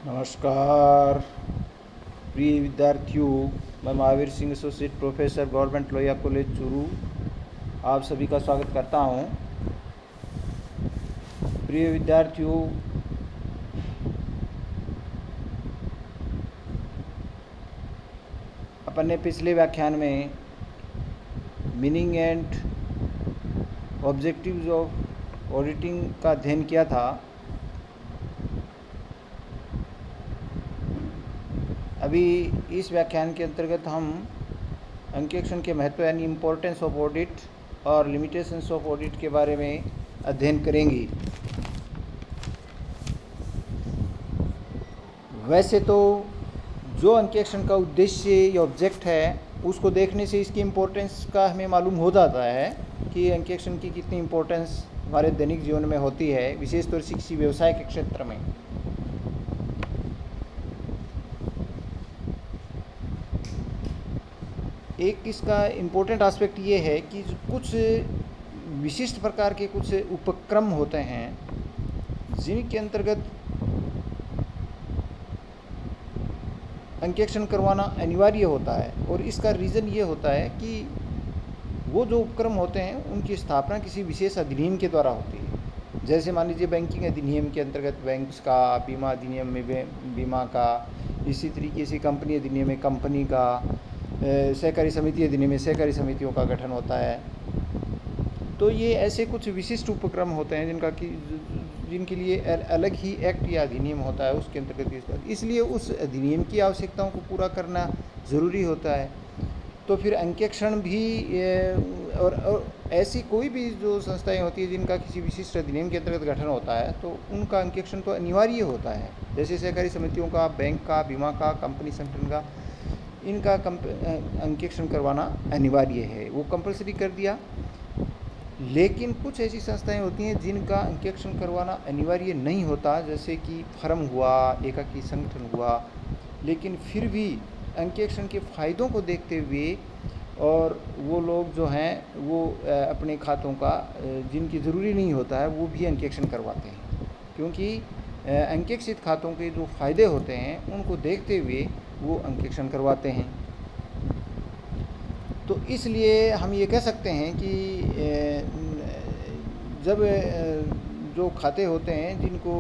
नमस्कार प्रिय विद्यार्थियों, मैं Mahavir Singh associate professor government Lohia college Churu आप सभी का स्वागत करता हूं। प्रिय विद्यार्थियों, अपन ने पिछले व्याख्यान में meaning and objectives of auditing का अध्ययन किया था। अभी इस व्याख्यान के अंतर्गत हम अंकेक्षण के महत्व यानी इम्पोर्टेंस ऑफ ऑडिट और लिमिटेशंस ऑफ ऑडिट के बारे में अध्ययन करेंगे। वैसे तो जो अंकेक्षण का उद्देश्य या ऑब्जेक्ट है उसको देखने से इसकी इम्पोर्टेंस का हमें मालूम हो जाता है कि अंकेक्षण की कितनी इम्पोर्टेंस हमारे दैनिक जीवन में होती है, विशेष तौर से किसी व्यवसाय के क्षेत्र में। एक इसका इम्पोर्टेंट एस्पेक्ट ये है कि कुछ विशिष्ट प्रकार के कुछ उपक्रम होते हैं जिनके अंतर्गत अंकेक्षण करवाना अनिवार्य होता है, और इसका रीज़न ये होता है कि वो जो उपक्रम होते हैं उनकी स्थापना किसी विशेष अधिनियम के द्वारा होती है। जैसे मान लीजिए बैंकिंग अधिनियम के अंतर्गत बैंक्स का, बीमा अधिनियम में बीमा का, इसी तरीके से कंपनी अधिनियम में कंपनी का, सहकारी समिति अधिनियम में सहकारी समितियों का गठन होता है। तो ये ऐसे कुछ विशिष्ट उपक्रम होते हैं जिनके लिए अलग ही एक्ट या अधिनियम होता है उसके अंतर्गत, इसलिए उस अधिनियम की आवश्यकताओं को पूरा करना ज़रूरी होता है। तो फिर अंकेक्षण भी और ऐसी कोई भी जो संस्थाएं होती हैं जिनका किसी विशिष्ट अधिनियम के अंतर्गत गठन होता है तो उनका अंकेक्षण तो अनिवार्य होता है। जैसे सहकारी समितियों का, बैंक का, बीमा का, कंपनी संगठन का, इनका अंकेक्षण करवाना अनिवार्य है, वो कंपलसरी कर दिया। लेकिन कुछ ऐसी संस्थाएं होती हैं जिनका अंकेक्षण करवाना अनिवार्य नहीं होता, जैसे कि फर्म हुआ, एकाकी संगठन हुआ, लेकिन फिर भी अंकेक्षण के फ़ायदों को देखते हुए और वो लोग जो हैं वो अपने खातों का जिनकी ज़रूरी नहीं होता है वो भी अंकेक्षण करवाते हैं, क्योंकि अंकेक्षित खातों के जो फ़ायदे होते हैं उनको देखते हुए वो अंकेक्षण करवाते हैं। तो इसलिए हम ये कह सकते हैं कि जब जो खाते होते हैं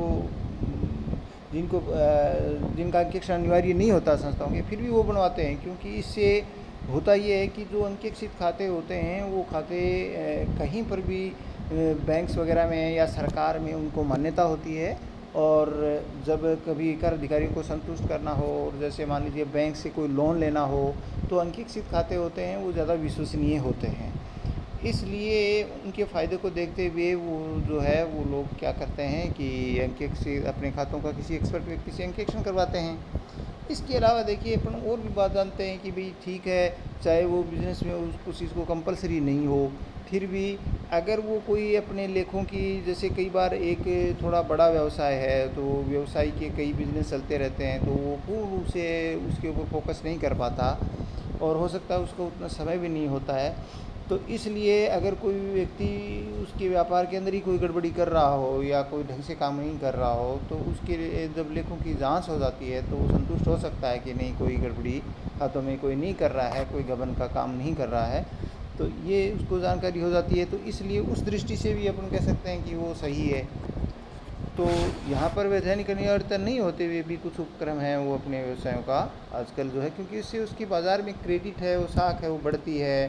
जिनका अंकेक्षण अनिवार्य नहीं होता संस्थाओं के, फिर भी वो बनवाते हैं, क्योंकि इससे होता ये है कि जो अंकेक्षित खाते होते हैं वो खाते कहीं पर भी बैंक्स वगैरह में या सरकार में उनको मान्यता होती है, और जब कभी कर अधिकारियों को संतुष्ट करना हो, और जैसे मान लीजिए बैंक से कोई लोन लेना हो, तो अंकेक्षित खाते होते हैं वो ज़्यादा विश्वसनीय होते हैं। इसलिए उनके फ़ायदे को देखते हुए वो जो है वो लोग क्या करते हैं कि अंकेक्षित अपने खातों का किसी एक्सपर्ट व्यक्ति से अंकेक्षण करवाते हैं। इसके अलावा देखिए अपन और भी बात जानते हैं कि भाई ठीक है, चाहे वो बिज़नेस में उस चीज़ को कंपलसरी नहीं हो, फिर भी अगर वो कोई अपने लेखों की, जैसे कई बार एक थोड़ा बड़ा व्यवसाय है तो व्यवसाय के कई बिजनेस चलते रहते हैं, तो वो पूर्ण रूप से उसके ऊपर फोकस नहीं कर पाता, और हो सकता है उसको उतना समय भी नहीं होता है। तो इसलिए अगर कोई व्यक्ति उसके व्यापार के अंदर ही कोई गड़बड़ी कर रहा हो या कोई ढंग से काम नहीं कर रहा हो, तो उसके जब लेखों की जांच हो जाती है तो वो संतुष्ट हो सकता है कि नहीं, कोई गड़बड़ी खातों में कोई नहीं कर रहा है, कोई गबन का काम नहीं कर रहा है, तो ये उसको जानकारी हो जाती है। तो इसलिए उस दृष्टि से भी अपन कह सकते हैं कि वो सही है। तो यहाँ पर वैधानिक अनिवार्यता नहीं होते हुए भी कुछ उपक्रम हैं वो अपने व्यवसायों का आजकल जो है, क्योंकि इससे उसकी बाज़ार में क्रेडिट है, वो साख है, वो बढ़ती है,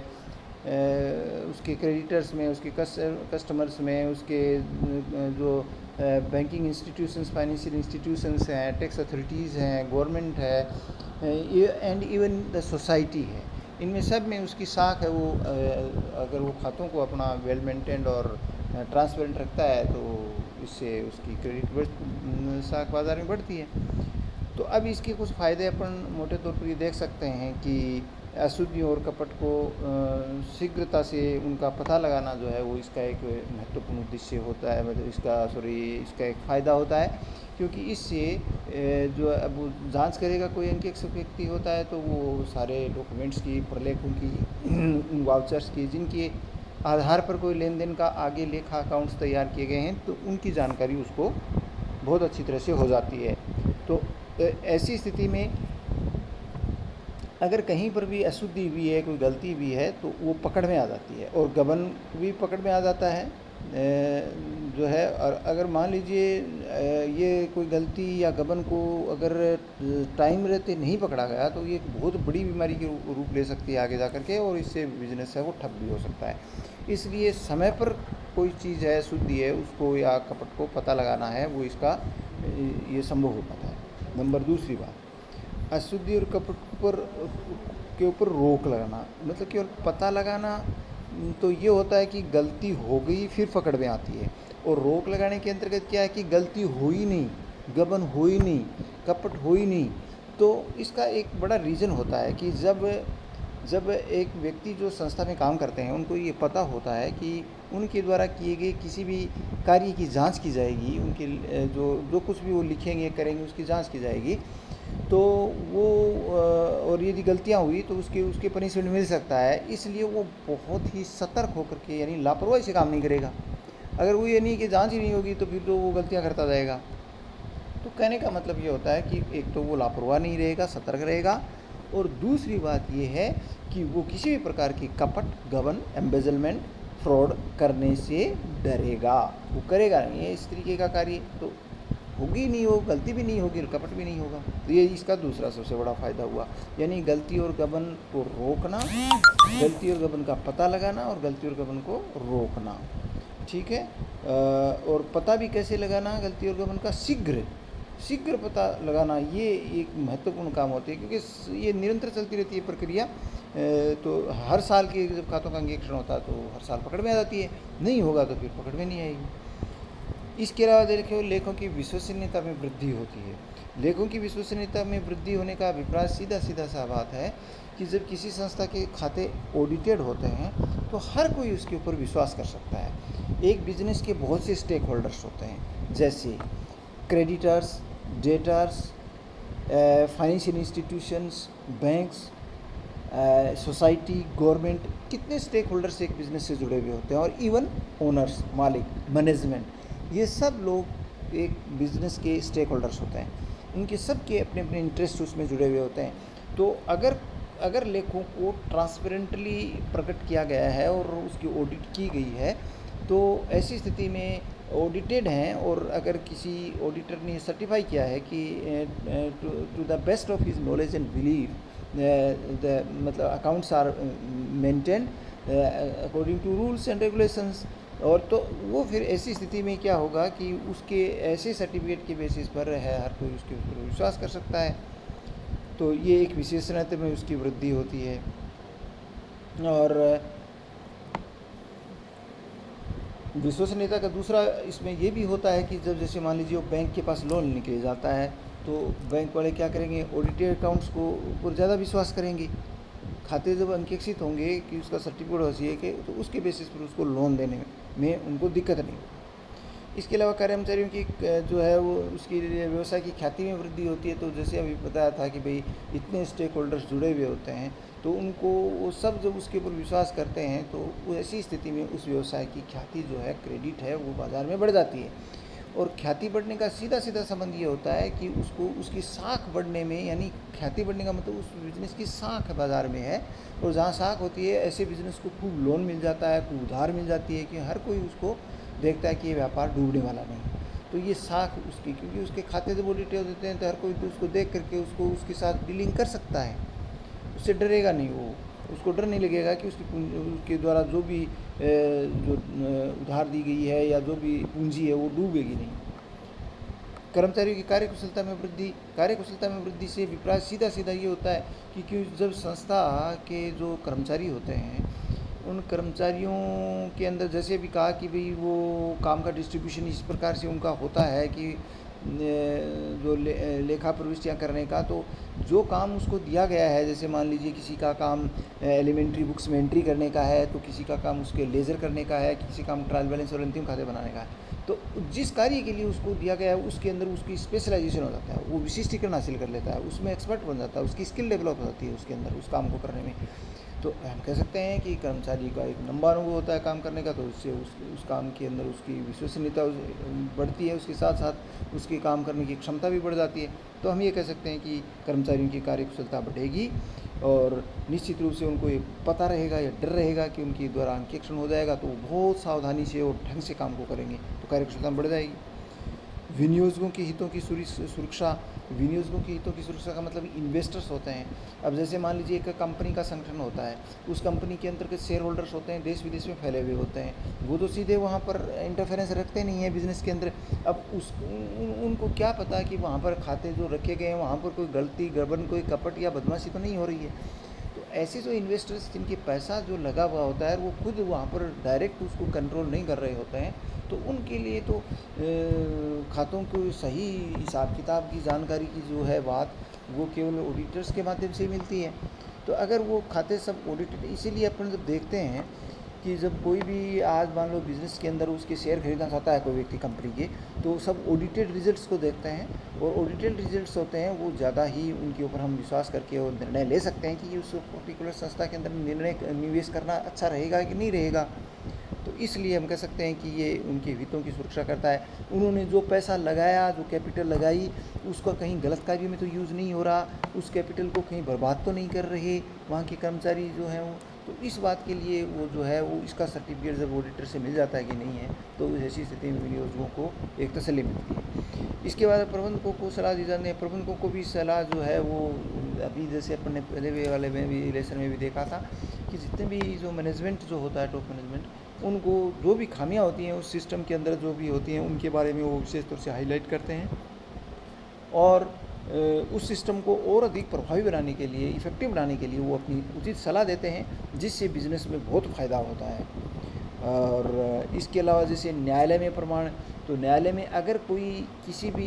उसके क्रेडिटर्स में, उसके कस्टमर्स में, उसके जो बैंकिंग इंस्टीट्यूशंस, फाइनेंशियल इंस्टीट्यूशंस हैं, टैक्स अथॉरिटीज़ हैं, गवर्नमेंट है, एंड इवन द सोसाइटी है, इनमें सब में उसकी साख है। वो अगर वो खातों को अपना वेल मेंटेन्ड और ट्रांसपेरेंट रखता है तो इससे उसकी क्रेडिट साख बाज़ार में बढ़ती है। तो अब इसके कुछ फ़ायदे अपन मोटे तौर पर ये देख सकते हैं कि अशुद्धि और कपट को शीघ्रता से उनका पता लगाना जो है वो इसका एक महत्वपूर्ण उद्देश्य होता है, मतलब इसका एक फ़ायदा होता है, क्योंकि इससे जो अब वो जांच करेगा कोई अंकेक्षक व्यक्ति होता है तो वो सारे डॉक्यूमेंट्स की, प्रलेखों की, वाउचर्स की, जिनके आधार पर कोई लेन देन का आगे लेखा अकाउंट्स तैयार किए गए हैं, तो उनकी जानकारी उसको बहुत अच्छी तरह से हो जाती है। तो ऐसी स्थिति में अगर कहीं पर भी अशुद्धि हुई है, कोई गलती हुई है, तो वो पकड़ में आ जाती है और गबन भी पकड़ में आ जाता है जो है। और अगर मान लीजिए ये कोई गलती या गबन को अगर टाइम रहते नहीं पकड़ा गया तो ये एक बहुत बड़ी बीमारी के रूप ले सकती है आगे जा कर के, और इससे बिजनेस है वो ठप भी हो सकता है। इसलिए समय पर कोई चीज़ है शुद्धि है उसको या कपट को पता लगाना है, वो इसका ये संभव हो पाता है। नंबर दूसरी बात, अशुद्धि और कपट पर के ऊपर रोक लगाना, मतलब कि और पता लगाना तो ये होता है कि गलती हो गई फिर पकड़ में आती है, और रोक लगाने के अंतर्गत क्या है कि गलती हो ही नहीं, गबन हो ही नहीं, कपट हो ही नहीं। तो इसका एक बड़ा रीज़न होता है कि जब एक व्यक्ति जो संस्था में काम करते हैं उनको ये पता होता है कि उनके द्वारा किए गए किसी भी कार्य की जांच की जाएगी, उनके जो कुछ भी वो लिखेंगे करेंगे उसकी जांच की जाएगी, तो वो और यदि गलतियां हुई तो उसके पनिशमेंट मिल सकता है। इसलिए वो बहुत ही सतर्क होकर के, यानी लापरवाही से काम नहीं करेगा। अगर वो ये नहीं कि जांच ही नहीं होगी तो फिर तो वो गलतियां करता जाएगा। तो कहने का मतलब ये होता है कि एक तो वो लापरवाह नहीं रहेगा, सतर्क रहेगा, और दूसरी बात ये है कि वो किसी भी प्रकार की कपट, गबन, एम्बेजलमेंट, फ्रॉड करने से डरेगा, वो करेगा नहीं है इस तरीके का कार्य, तो होगी नहीं, वो गलती भी नहीं होगी और कपट भी नहीं होगा। तो ये इसका दूसरा सबसे बड़ा फ़ायदा हुआ, यानी गलती और गबन को रोकना, गलती और गबन का पता लगाना और गलती और गबन को रोकना। ठीक है। और पता भी कैसे लगाना गलती और गबन का, शीघ्र पता लगाना, ये एक महत्वपूर्ण काम होती है, क्योंकि ये निरंतर चलती रहती है प्रक्रिया। तो हर साल के जब खातों का अंगीकरण होता है तो हर साल पकड़ में आ जाती है, नहीं होगा तो फिर पकड़ में नहीं आएगी। इसके अलावा देखो, लेखों की विश्वसनीयता में वृद्धि होती है। लेखों की विश्वसनीयता में वृद्धि होने का अभिप्राय सीधा सा बात है कि जब किसी संस्था के खाते ऑडिटेड होते हैं तो हर कोई उसके ऊपर विश्वास कर सकता है। एक बिजनेस के बहुत से स्टेक होल्डर्स होते हैं, जैसे creditors, debtors, financial institutions, banks, society, government, कितने स्टेक होल्डर्स एक बिज़नेस से जुड़े हुए होते हैं, और इवन ओनर्स, मालिक, मैनेजमेंट, ये सब लोग एक बिज़नेस के स्टेक होल्डर्स होते हैं। उनके सब के अपने अपने इंटरेस्ट उसमें जुड़े हुए होते हैं। तो अगर लेखों को ट्रांसपेरेंटली प्रकट किया गया है और उसकी ऑडिट की गई है, तो ऐसी स्थिति में ऑडिटेड हैं, और अगर किसी ऑडिटर ने सर्टिफाई किया है कि to the best of his knowledge and believe मतलब accounts are maintain according to rules and regulations, और तो वो फिर ऐसी स्थिति में क्या होगा कि उसके ऐसे सर्टिफिकेट के बेसिस पर है हर कोई उसके ऊपर विश्वास कर सकता है। तो ये एक विशेषणता में उसकी वृद्धि होती है। और विश्वसनीयता का दूसरा इसमें ये भी होता है कि जब जैसे मान लीजिए वो बैंक के पास लोन लेने के लिए जाता है तो बैंक वाले क्या करेंगे, ऑडिटेड अकाउंट्स को ऊपर ज़्यादा विश्वास करेंगे। खाते जब अंकेक्षित होंगे कि उसका सर्टिफिकेट वैसी है कि तो उसके बेसिस पर उसको लोन देने में उनको दिक्कत नहीं। इसके अलावा कर्मचारियों की जो है वो उसकी व्यवसाय की ख्याति में वृद्धि होती है। तो जैसे अभी बताया था कि भाई इतने स्टेक होल्डर्स जुड़े हुए होते हैं, तो उनको वो सब जब उसके ऊपर विश्वास करते हैं तो ऐसी स्थिति में उस व्यवसाय की ख्याति जो है, क्रेडिट है, वो बाज़ार में बढ़ जाती है। और ख्याति बढ़ने का सीधा संबंध ये होता है कि उसको उसकी साख बढ़ने में, यानी ख्याति बढ़ने का मतलब उस बिज़नेस की साख बाज़ार में है, और जहाँ साख होती है ऐसे बिज़नेस को खूब लोन मिल जाता है, खूब उधार मिल जाती है, कि हर कोई उसको देखता है कि ये व्यापार डूबने वाला नहीं। तो ये साख उसकी, क्योंकि उसके खाते जब ऑडिटेड होते हैं तो हर कोई तो उसको देख करके उसके साथ डीलिंग कर सकता है, उससे डरेगा नहीं, वो उसको डर नहीं लगेगा कि उसके द्वारा जो भी जो उधार दी गई है या जो भी पूंजी है वो डूबेगी नहीं। कर्मचारियों की कार्यकुशलता में वृद्धि से विपरीत सीधा ये होता है कि जब संस्था के जो कर्मचारी होते हैं उन कर्मचारियों के अंदर, जैसे भी कहा कि भाई वो काम का डिस्ट्रीब्यूशन इस प्रकार से उनका होता है कि जो लेखा प्रविष्टियाँ करने का, तो जो काम उसको दिया गया है, जैसे मान लीजिए किसी का काम एलिमेंट्री बुक्स में एंट्री करने का है, तो किसी का काम उसके लेज़र करने का है, किसी का काम ट्रायल बैलेंस और अंतिम खाते बनाने का है। तो जिस कार्य के लिए उसको दिया गया है उसके अंदर उसकी स्पेशलाइजेशन हो जाता है, वो विशिष्टीकरण हासिल कर लेता है, उसमें एक्सपर्ट बन जाता है, उसकी स्किल डेवलप हो जाती है उसके अंदर उस काम को करने में। तो हम कह सकते हैं कि कर्मचारी का एक लंबा अनुभव होता है काम करने का, तो उससे उस काम के अंदर उसकी विश्वसनीयता बढ़ती है, उसके साथ साथ उसके काम करने की क्षमता भी बढ़ जाती है। तो हम ये कह सकते हैं कि कर्मचारियों की कार्यकुशलता बढ़ेगी और निश्चित रूप से उनको ये पता रहेगा या डर रहेगा कि उनके द्वारा अंकेक्षण हो जाएगा, तो वो बहुत सावधानी से और ढंग से काम को करेंगे, तो कार्यकुशलता बढ़ जाएगी। विनियोजकों के हितों की सुरक्षा, विनियोजकों के हितों की सुरक्षा का मतलब इन्वेस्टर्स होते हैं। अब जैसे मान लीजिए एक कंपनी का संगठन होता है, उस कंपनी के अंतर्गत शेयर होल्डर्स होते हैं, देश विदेश में फैले हुए होते हैं, वो तो सीधे वहाँ पर इंटरफेरेंस रखते नहीं है बिजनेस के अंदर। अब उनको क्या पता कि वहाँ पर खाते जो रखे गए हैं वहाँ पर कोई गलती गड़बड़, कोई कपट या बदमाशी तो नहीं हो रही है। तो ऐसे जो इन्वेस्टर्स जिनके पैसा जो लगा हुआ होता है वो खुद वहाँ पर डायरेक्ट उसको कंट्रोल नहीं कर रहे होते हैं, तो उनके लिए तो खातों को सही हिसाब किताब की जानकारी की जो है बात, वो केवल ऑडिटर्स के माध्यम से मिलती है। तो अगर वो खाते सब ऑडिटेड, इसीलिए अपन जब देखते हैं कि जब कोई भी आज मान लो बिज़नेस के अंदर उसके शेयर खरीदना चाहता है कोई व्यक्ति कंपनी के, तो सब ऑडिटेड रिजल्ट्स को देखते हैं, और ऑडिटेड रिजल्ट्स होते हैं वो ज़्यादा ही उनके ऊपर हम विश्वास करके और निर्णय ले सकते हैं कि उस पर्टिकुलर संस्था के अंदर निवेश करना अच्छा रहेगा कि नहीं रहेगा। तो इसलिए हम कह सकते हैं कि ये उनके हितों की सुरक्षा करता है। उन्होंने जो पैसा लगाया, जो कैपिटल लगाई, उसका कहीं गलत कार्य में तो यूज़ नहीं हो रहा, उस कैपिटल को कहीं बर्बाद तो नहीं कर रहे वहाँ के कर्मचारी जो हैं वो। तो इस बात के लिए वो जो है वो इसका सर्टिफिकेट जब ऑडिटर से मिल जाता है कि नहीं है, तो ऐसी स्थिति में विनियोजकों को एक तसल्ली मिलती है। इसके बाद प्रबंधकों को सलाह दी जाती है। प्रबंधकों को भी सलाह जो है वो अभी जैसे अपन ने पहले वाले में भी लेसन में भी देखा था कि जितने भी जो मैनेजमेंट जो होता है, टॉप मैनेजमेंट, उनको जो भी खामियां होती हैं उस सिस्टम के अंदर जो भी होती हैं उनके बारे में वो विशेष तौर से हाईलाइट करते हैं, और उस सिस्टम को और अधिक प्रभावी बनाने के लिए, इफ़ेक्टिव बनाने के लिए वो अपनी उचित सलाह देते हैं, जिससे बिज़नेस में बहुत फ़ायदा होता है। और इसके अलावा जैसे न्यायालय में प्रमाण, तो न्यायालय में अगर कोई किसी भी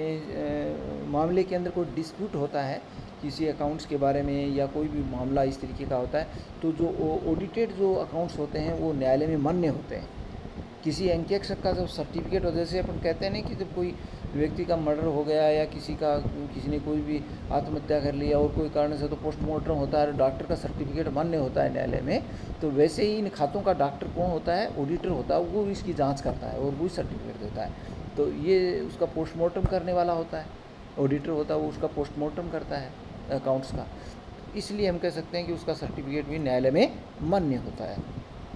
मामले के अंदर कोई डिस्प्यूट होता है किसी अकाउंट्स के बारे में या कोई भी मामला इस तरीके का होता है, तो जो ऑडिटेड जो अकाउंट्स होते हैं वो न्यायालय में मान्य होते हैं। किसी अंकेक्षक का जब सर्टिफिकेट हो, जैसे अपन कहते हैं ना कि जब कोई व्यक्ति का मर्डर हो गया या किसी ने कोई भी आत्महत्या कर लिया और कोई कारण से तो पोस्टमार्टम होता है, डॉक्टर का सर्टिफिकेट मान्य होता है न्यायालय में, तो वैसे ही इन खातों का डॉक्टर कौन होता है, ऑडिटर होता है, वो इसकी जांच करता है और वो सर्टिफिकेट देता है। तो ये उसका पोस्टमार्टम करने वाला होता है, ऑडिटर होता है, वो उसका पोस्टमार्टम करता है अकाउंट्स का, इसलिए हम कह सकते हैं कि उसका सर्टिफिकेट भी न्यायालय में मान्य होता है।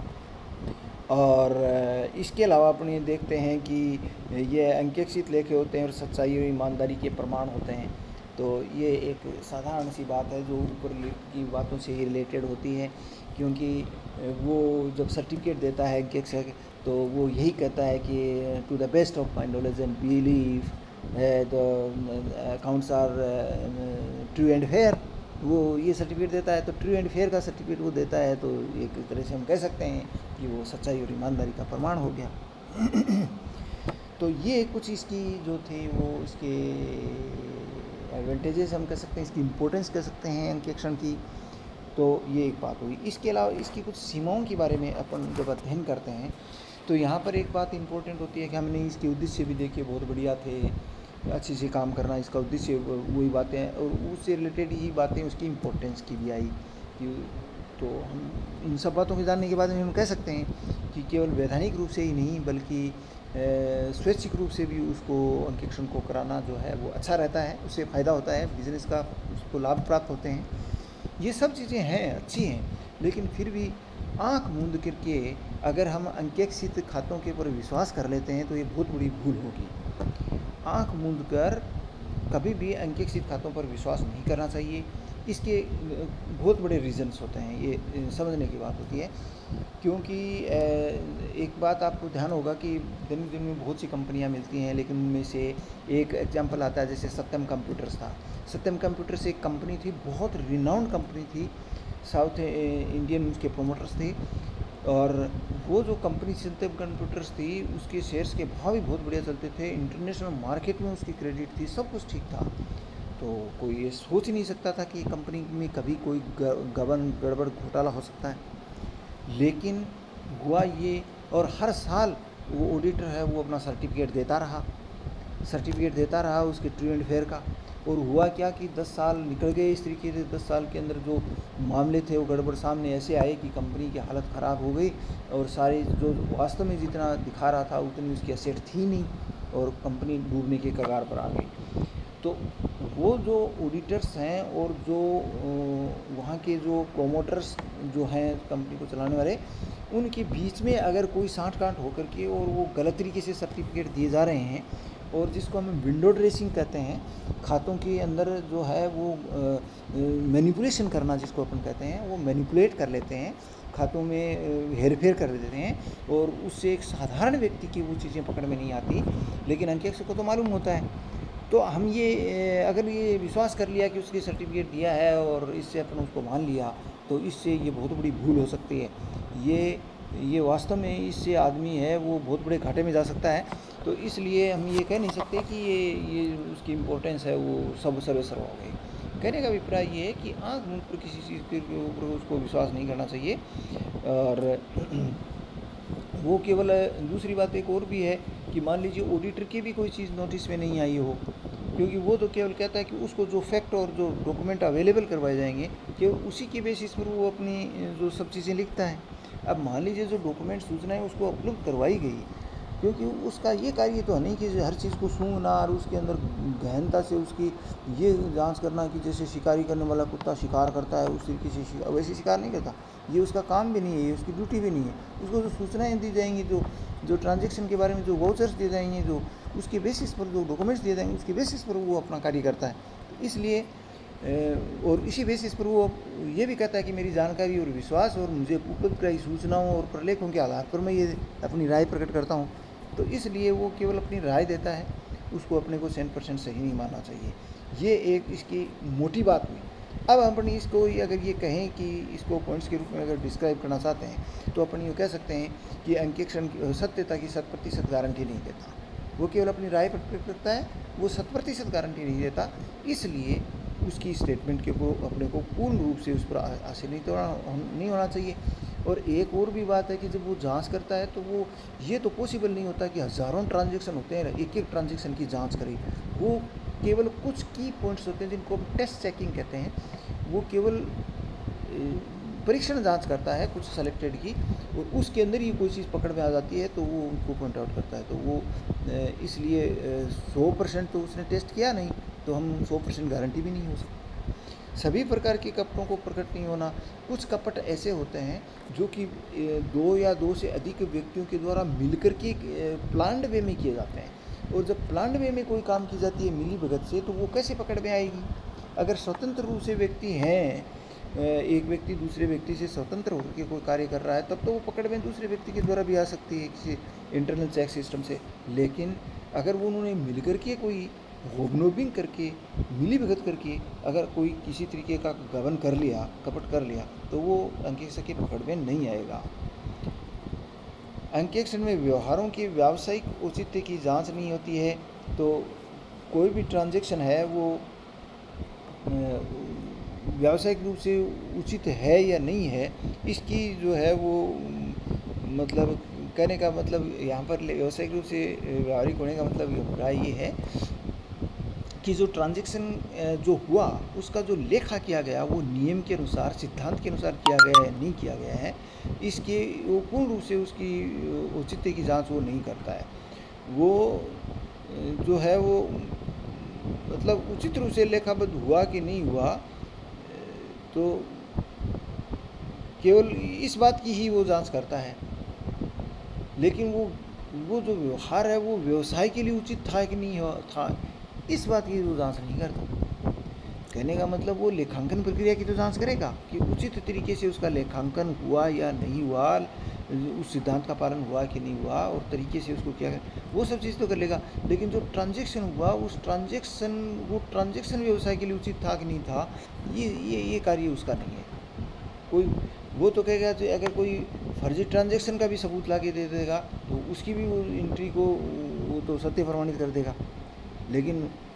और इसके अलावा अपन ये देखते हैं कि ये अंकेक्षित लेखे होते हैं और सच्चाई और ईमानदारी के प्रमाण होते हैं। तो ये एक साधारण सी बात है जो ऊपर की बातों से ही रिलेटेड होती है, क्योंकि वो जब सर्टिफिकेट देता है अंकेक्षक तो वो यही कहता है कि to the best of my knowledge and believe the accounts are true and fair, वो ये सर्टिफिकेट देता है। तो ट्रू एंड फेयर का सर्टिफिकेट वो देता है, तो एक तरह से हम कह सकते हैं कि वो सच्चाई और ईमानदारी का प्रमाण हो गया। तो ये कुछ इसकी जो थे वो इसके एडवांटेजेस हम कह सकते हैं, इसकी इम्पोर्टेंस कह सकते हैं अंकेक्षण की। तो ये एक बात हुई। इसके अलावा इसकी कुछ सीमाओं के बारे में अपन जब अध्ययन करते हैं तो यहाँ पर एक बात इम्पोर्टेंट होती है कि हमने इसके उद्देश्य भी देखे, बहुत बढ़िया थे, अच्छे से काम करना इसका उद्देश्य, वही बातें, और उससे रिलेटेड ही बातें उसकी इम्पोर्टेंस की भी आई कि तो हम इन सब बातों को जानने के बाद में हम कह सकते हैं कि केवल वैधानिक रूप से ही नहीं बल्कि स्वैच्छिक रूप से भी उसको अंकेक्षण को कराना जो है वो अच्छा रहता है, उससे फ़ायदा होता है, बिज़नेस का उसको लाभ प्राप्त होते हैं। ये सब चीज़ें हैं, अच्छी हैं, लेकिन फिर भी आँख मूंद करके अगर हम अंकेक्षित खातों के ऊपर विश्वास कर लेते हैं तो ये बहुत बड़ी भूल होगी। आँख मूंद कर कभी भी अंकेक्षित खातों पर विश्वास नहीं करना चाहिए। इसके बहुत बड़े रीजंस होते हैं, ये समझने की बात होती है। क्योंकि एक बात आपको ध्यान होगा कि दिन में बहुत सी कंपनियां मिलती हैं, लेकिन उनमें से एक एग्जांपल आता है जैसे सत्यम कंप्यूटर्स था। सत्यम कंप्यूटर्स एक कंपनी थी, बहुत रिनाउंड कंपनी थी, साउथ इंडियन उसके प्रोमोटर्स थे, और वो जो कंपनी सत्यम कंप्यूटर्स थी उसके शेयर्स के भाव भी बहुत बढ़िया चलते थे, इंटरनेशनल मार्केट में उसकी क्रेडिट थी, सब कुछ ठीक था। तो कोई ये सोच नहीं सकता था कि कंपनी में कभी कोई गड़बड़ घोटाला हो सकता है, लेकिन हुआ ये, और हर साल वो ऑडिटर है वो अपना सर्टिफिकेट देता रहा उसके ट्रू एंड फेयर का। और हुआ क्या कि 10 साल निकल गए इस तरीके से। 10 साल के अंदर जो मामले थे वो गड़बड़ सामने ऐसे आए कि कंपनी की हालत ख़राब हो गई, और सारे जो वास्तव में जितना दिखा रहा था उतनी उसकी एसेट थी नहीं, और कंपनी डूबने के कगार पर आ गई। तो वो जो ऑडिटर्स हैं और जो वहाँ के जो प्रोमोटर्स जो हैं कंपनी को चलाने वाले, उनके बीच में अगर कोई साठ-गांठ होकर के और वो गलत तरीके से सर्टिफिकेट दिए जा रहे हैं, और जिसको हम विंडो ड्रेसिंग कहते हैं, खातों के अंदर जो है वो मैनिपुलेशन करना जिसको अपन कहते हैं, वो मैनिपुलेट कर लेते हैं, खातों में हेरफेर कर देते हैं, और उससे एक साधारण व्यक्ति की वो चीज़ें पकड़ में नहीं आती, लेकिन अंकेक्षक को तो मालूम होता है। तो हम ये अगर ये विश्वास कर लिया कि उसके सर्टिफिकेट दिया है और इससे अपन उसको मान लिया, तो इससे ये बहुत बड़ी भूल हो सकती है। ये वास्तव में इससे आदमी है वो बहुत बड़े घाटे में जा सकता है। तो इसलिए हम ये कह नहीं सकते कि ये उसकी इम्पोर्टेंस है वो सब सर्वेसर्वा हो गई। कहने का अभिप्राय ये है कि आँख मूंद पर किसी चीज़ के ऊपर उसको विश्वास नहीं करना चाहिए। और वो केवल दूसरी बात एक और भी है कि मान लीजिए ऑडिटर की भी कोई चीज़ नोटिस में नहीं आई हो, क्योंकि वो तो केवल कहता है कि उसको जो फैक्ट और जो डॉक्यूमेंट अवेलेबल करवाए जाएंगे केवल उसी के बेसिस पर वो अपनी जो सब चीज़ें लिखता है। अब मान लीजिए जो डॉक्यूमेंट सूचनाएं उसको उपलब्ध करवाई गई, क्योंकि उसका ये कार्य तो है नहीं कि हर चीज़ को सूंघना और उसके अंदर गहनता से उसकी ये जांच करना कि जैसे शिकारी करने वाला कुत्ता शिकार करता है उस तरीके से वैसे शिकार नहीं करता। ये उसका काम भी नहीं है, ये उसकी ड्यूटी भी नहीं है। उसको जो सूचनाएं दी जाएंगी, जो ट्रांजैक्शन के बारे में जो वाउचर्स दिए जाएंगे, जो उसके बेसिस पर जो डॉक्यूमेंट्स दिए जाएंगे उसके बेसिस पर वो अपना कार्य करता है। तो इसलिए और इसी बेसिस पर वो ये भी कहता है कि मेरी जानकारी और विश्वास और मुझे उपलब्ध कराई सूचनाओं और प्रलेखों के आधार पर मैं ये अपनी राय प्रकट करता हूँ। तो इसलिए वो केवल अपनी राय देता है, उसको अपने को 100% सही नहीं मानना चाहिए। ये एक इसकी मोटी बात हुई। अब अपन इसको अगर ये कहें कि इसको पॉइंट्स के रूप में अगर डिस्क्राइब करना चाहते हैं तो अपन ये कह सकते हैं कि अंकेक्षण की सत्यता की 100% गारंटी नहीं देता। वो केवल अपनी राय प्रकट करता है, वो 100% गारंटी नहीं देता। इसलिए उसकी स्टेटमेंट के को अपने को पूर्ण रूप से उस पर आश्रित नहीं होना चाहिए। और एक और भी बात है कि जब वो जांच करता है तो वो ये तो पॉसिबल नहीं होता कि हज़ारों ट्रांजैक्शन होते हैं एक एक ट्रांजैक्शन की जांच करे। वो केवल कुछ की पॉइंट्स होते हैं जिनको टेस्ट चेकिंग कहते हैं, वो केवल परीक्षण जांच करता है कुछ सेलेक्टेड की, और उसके अंदर ही कोई चीज़ पकड़ में आ जाती है तो वो उनको पॉइंट आउट करता है। तो वो इसलिए 100% तो उसने टेस्ट किया नहीं, तो हम 100% गारंटी भी नहीं हो सकती। सभी प्रकार के कपटों को प्रकट नहीं होना। कुछ कपट ऐसे होते हैं जो कि 2 या 2 से अधिक व्यक्तियों के द्वारा मिलकर के प्लान्ड वे में किए जाते हैं, और जब प्लान्ड वे में कोई काम की जाती है मिली भगत से, तो वो कैसे पकड़ में आएगी? अगर स्वतंत्र रूप से व्यक्ति हैं, एक व्यक्ति दूसरे व्यक्ति से स्वतंत्र होकर के कोई कार्य कर रहा है, तब तो वो पकड़ में दूसरे व्यक्ति के द्वारा भी आ सकती है किसी इंटरनल चेक सिस्टम से। लेकिन अगर वो उन्होंने मिलकर के कोई होमनोबिंग करके मिली भगत करके अगर कोई किसी तरीके का गबन कर लिया, कपट कर लिया, तो वो अंकेक्षक की पकड़ में नहीं आएगा। अंकेक्षण में व्यवहारों के व्यावसायिक औचित्य की जांच नहीं होती है। तो कोई भी ट्रांजैक्शन है वो व्यावसायिक रूप से उचित है या नहीं है, इसकी जो है वो मतलब कहने का मतलब यहाँ पर व्यावसायिक रूप से व्यवहारिक होने का मतलब अभिप्राय ये है कि जो ट्रांजैक्शन जो हुआ उसका जो लेखा किया गया वो नियम के अनुसार, सिद्धांत के अनुसार किया गया है नहीं किया गया है, इसके वो पूर्ण रूप से उसकी औचित्य की जांच वो नहीं करता है। वो जो है वो मतलब उचित रूप से लेखाबद्ध हुआ कि नहीं हुआ, तो केवल इस बात की ही वो जांच करता है। लेकिन वो जो व्यवहार है वो व्यवसाय के लिए उचित था कि नहीं था, इस बात की वो जांच नहीं करता। कहने का मतलब वो लेखांकन प्रक्रिया की तो जांच करेगा कि उचित तरीके से उसका लेखांकन हुआ या नहीं हुआ, उस सिद्धांत का पालन हुआ कि नहीं हुआ, और तरीके से उसको क्या वो सब चीज़ तो कर लेगा। लेकिन जो ट्रांजैक्शन हुआ उस ट्रांजैक्शन व्यवसाय के लिए उचित था कि नहीं था, ये कार्य उसका नहीं है। कोई वो तो कहेगा तो अगर कोई फर्जी ट्रांजैक्शन का भी सबूत ला के दे देगा तो उसकी भी वो एंट्री को वो तो सत्य प्रमाणित कर देगा। लेकिन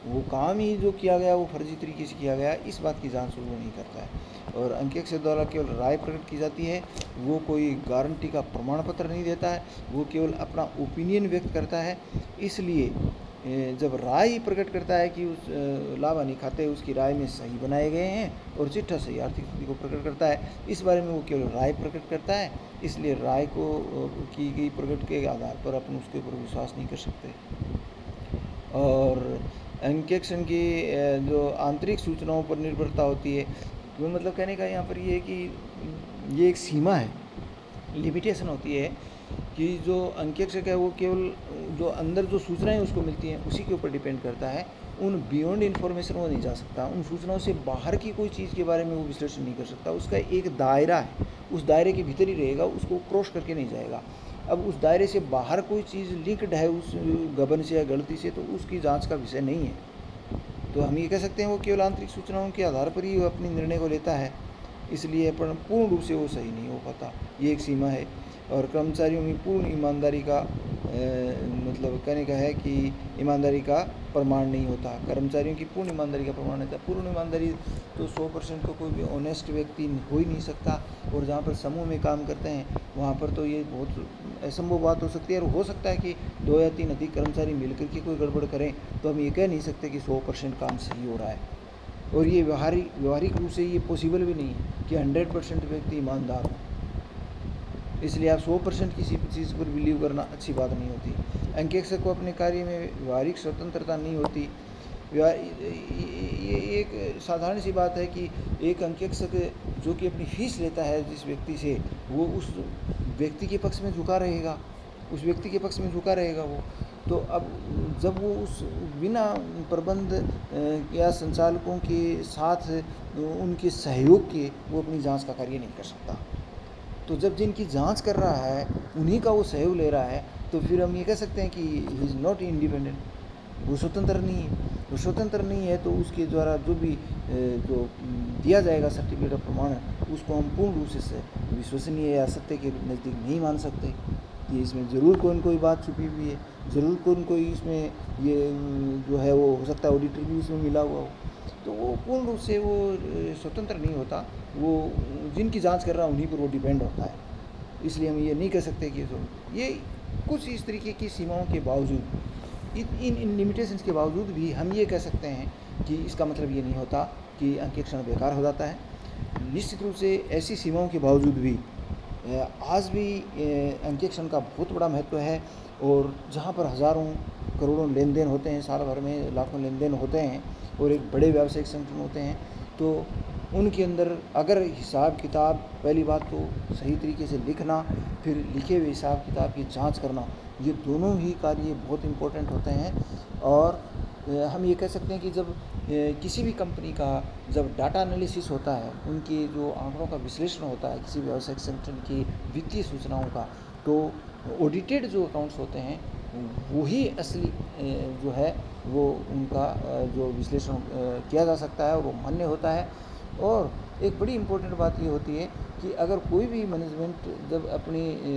वो काम ही जो किया गया वो फर्जी तरीके से किया गया, इस बात की जांच वो नहीं करता है। और अंकेक्षक द्वारा केवल राय प्रकट की जाती है, वो कोई गारंटी का प्रमाण पत्र नहीं देता है, वो केवल अपना ओपिनियन व्यक्त करता है। इसलिए जब राय प्रकट करता है कि उस लाभ हानि खाते उसकी राय में सही बनाए गए हैं और चिट्ठा सही आर्थिक स्थिति को प्रकट करता है, इस बारे में वो केवल राय प्रकट करता है। इसलिए राय को की गई प्रकट के आधार पर अपन उसके ऊपर विश्वास नहीं कर सकते। और अंकेक्षण की जो आंतरिक सूचनाओं पर निर्भरता होती है, तो मतलब कहने का यहाँ पर ये है कि ये एक सीमा है, लिमिटेशन होती है कि जो अंकेक्षक है वो केवल जो अंदर जो सूचनाएं उसको मिलती हैं उसी के ऊपर डिपेंड करता है। उन बियॉन्ड इन्फॉर्मेशन वो नहीं जा सकता, उन सूचनाओं से बाहर की कोई चीज़ के बारे में वो विश्लेषण नहीं कर सकता। उसका एक दायरा है, उस दायरे के भीतर ही रहेगा, उसको क्रॉस करके नहीं जाएगा। अब उस दायरे से बाहर कोई चीज़ लिंक्ड है उस गबन से या गलती से, तो उसकी जांच का विषय नहीं है। तो हम ये कह सकते हैं वो केवल आंतरिक सूचनाओं के आधार पर ही अपने निर्णय को लेता है, इसलिए पूर्ण रूप से वो सही नहीं हो पाता, ये एक सीमा है। और कर्मचारियों की पूर्ण ईमानदारी का मतलब कहने का है कि ईमानदारी का प्रमाण नहीं होता, कर्मचारियों की पूर्ण ईमानदारी का प्रमाण होता है। पूर्ण ईमानदारी तो 100% तो कोई भी ऑनेस्ट व्यक्ति हो ही नहीं सकता। और जहाँ पर समूह में काम करते हैं वहाँ पर तो ये बहुत असंभव बात हो सकती है, और हो सकता है कि 2 या 3 अधिक कर्मचारी मिलकर के कोई गड़बड़ करें, तो हम ये कह नहीं सकते कि 100% काम सही हो रहा है। और ये व्यवहारिक रूप से ये पॉसिबल भी नहीं है कि 100% व्यक्ति ईमानदार हो। इसलिए आप 100% किसी चीज़ पर बिलीव करना अच्छी बात नहीं होती। अंकेक्षक को अपने कार्य में व्यवहारिक स्वतंत्रता नहीं होती। ये एक साधारण सी बात है कि एक अंकेक्षक जो कि अपनी फीस लेता है जिस व्यक्ति से, वो उस व्यक्ति के पक्ष में झुका रहेगा, उस व्यक्ति के पक्ष में झुका रहेगा वो। तो अब जब वो उस बिना प्रबंध या संचालकों के साथ उनके सहयोग के वो अपनी जांच का कार्य नहीं कर सकता। तो जब जिनकी जांच कर रहा है उन्हीं का वो सहयोग ले रहा है, तो फिर हम ये कह सकते हैं कि ही इज़ नॉट इंडिपेंडेंट, वो स्वतंत्र नहीं है। वो स्वतंत्र नहीं है तो उसके द्वारा जो भी जो दिया जाएगा सर्टिफिकेट ऑफ प्रमाण, उसको हम पूर्ण रूप से विश्वसनीय या सत्य के नज़दीक नहीं मान सकते कि इसमें ज़रूर कोई न कोई बात छुपी हुई है, ज़रूर कोई न कोई इसमें ये जो है वो हो सकता है ऑडिटर भी इसमें मिला हुआ हो। तो वो पूर्ण रूप से वो स्वतंत्र नहीं होता, वो जिनकी जांच कर रहा है उन्हीं पर वो डिपेंड होता है। इसलिए हम ये नहीं कह सकते कि ये कुछ इस तरीके की सीमाओं के बावजूद, इन लिमिटेशंस के बावजूद भी हम ये कह सकते हैं कि इसका मतलब ये नहीं होता कि अंकेक्षण बेकार हो जाता है। निश्चित रूप से ऐसी सीमाओं के बावजूद भी आज भी अंकेक्षण का बहुत बड़ा महत्व है। और जहाँ पर हज़ारों करोड़ों लेन देन होते हैं, साल भर में लाखों लेन देन होते हैं और एक बड़े व्यावसायिक संगठन होते हैं, तो उनके अंदर अगर हिसाब किताब, पहली बात तो सही तरीके से लिखना, फिर लिखे हुए हिसाब किताब की जांच करना, ये दोनों ही कार्य बहुत इम्पोर्टेंट होते हैं। और हम ये कह सकते हैं कि जब किसी भी कंपनी का जब डाटा एनालिसिस होता है, उनकी जो आंकड़ों का विश्लेषण होता है किसी व्यावसायिक संगठन की वित्तीय सूचनाओं का, तो ऑडिटेड जो अकाउंट्स होते हैं वही असली जो है वो उनका जो विश्लेषण किया जा सकता है और वो मान्य होता है। और एक बड़ी इम्पोर्टेंट बात ये होती है कि अगर कोई भी मैनेजमेंट जब अपनी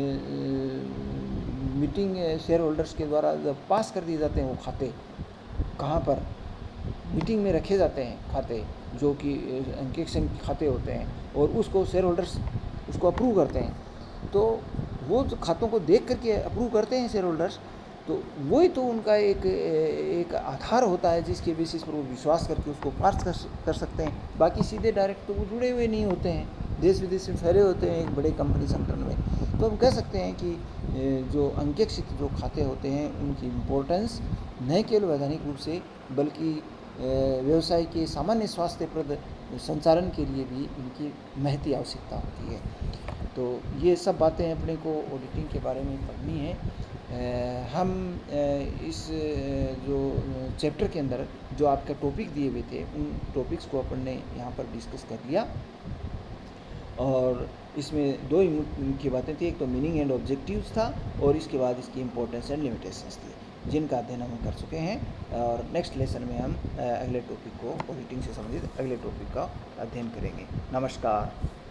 मीटिंग शेयर होल्डर्स के द्वारा जब पास कर दिए जाते हैं वो खाते, कहाँ पर मीटिंग में रखे जाते हैं खाते जो कि अंकेक्षण खाते होते हैं, और उसको शेयर होल्डर्स उसको अप्रूव करते हैं, तो वो जो खातों को देख करके अप्रूव करते हैं शेयर होल्डर्स, तो वही तो उनका एक आधार होता है जिसके बेसिस पर वो विश्वास करके उसको पास कर सकते हैं। बाकी सीधे डायरेक्ट तो वो जुड़े हुए नहीं होते हैं, देश विदेश में फैले होते हैं एक बड़े कंपनी संगठन में। तो हम कह सकते हैं कि जो अंकेक्षित जो खाते होते हैं उनकी इम्पोर्टेंस न केवल वैधानिक रूप से बल्कि व्यवसाय के सामान्य स्वास्थ्यप्रद संचालन के लिए भी इनकी महती आवश्यकता होती है। तो ये सब बातें अपने को ऑडिटिंग के बारे में पढ़नी है। हम इस जो चैप्टर के अंदर जो आपका टॉपिक दिए हुए थे उन टॉपिक्स को अपन ने यहाँ पर डिस्कस कर लिया, और इसमें दो मुख्य बातें थी, एक तो मीनिंग एंड ऑब्जेक्टिव्स था और इसके बाद इसकी इम्पोर्टेंस एंड लिमिटेशंस थी, जिनका अध्ययन हम कर चुके हैं। और नेक्स्ट लेसन में हम अगले टॉपिक को, ऑडिटिंग से संबंधित अगले टॉपिक का अध्ययन करेंगे। नमस्कार।